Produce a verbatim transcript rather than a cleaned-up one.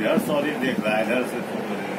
यार सॉरी देख रहा है घर से फोटो